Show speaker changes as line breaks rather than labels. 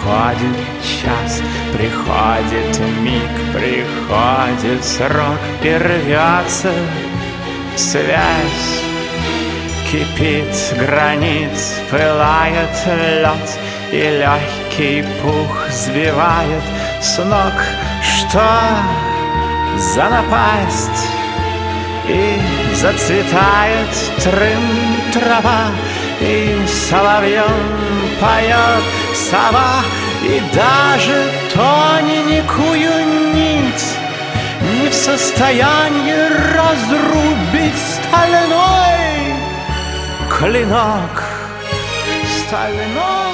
Приходит час, приходит миг, приходит срок, и рвется связь. Кипит гранит, пылает лед, и легкий пух сбивает с ног. Что за напасть? И зацветает трава, и соловьем поет сова, и даже тоненькую нить не в состоянии разрубить стальной клинок. Стальной